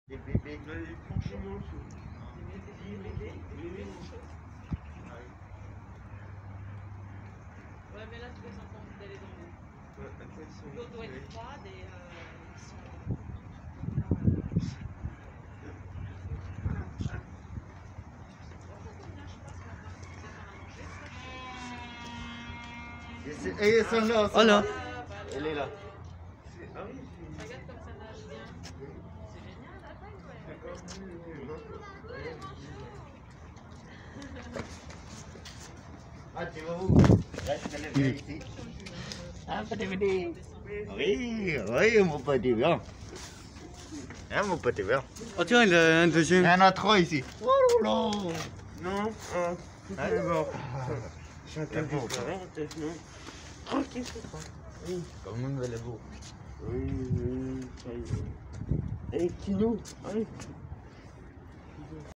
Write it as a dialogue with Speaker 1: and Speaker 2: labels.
Speaker 1: Les bébés.
Speaker 2: Là, les franchement,
Speaker 3: Les bébés manchots. Ouais, mais là, tous les enfants ont envie d'aller dans l'eau. L'eau doit être froide et ils sont.
Speaker 1: Et ils sont là.
Speaker 4: Oh là.
Speaker 1: Elle est là.
Speaker 2: Ah oui,
Speaker 3: Regarde comme ça nage bien. C'est génial, la taille,
Speaker 1: Ah, tu vas où? Reste le ici. Ah, petit bébé. Oui, oui, mon petit bien. Hein, mon petit bien.
Speaker 4: Oh tiens, il y a un
Speaker 1: Il
Speaker 4: deuxième.
Speaker 1: y en a trois ici. Oh là là.
Speaker 2: non, tout est mort. Chacun
Speaker 1: beau.
Speaker 2: peut-être, non. Tranquille, c'est pas. Oui,
Speaker 1: Quand même, elle est beau.
Speaker 2: oui, ça y est. Et Kino, allez.